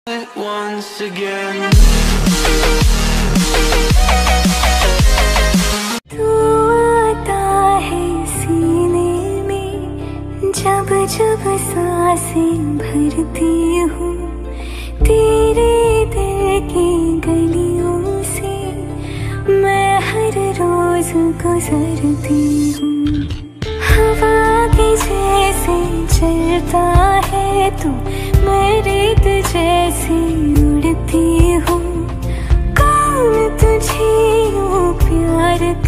once again. तू आता है सीने में जब जब सांसें भरती हूँ, तेरे दिल की गलियों से मैं हर रोज गुजरती हूँ। हवा के जैसे चलता है तू, मैं रेत जैसे उड़ती हूँ।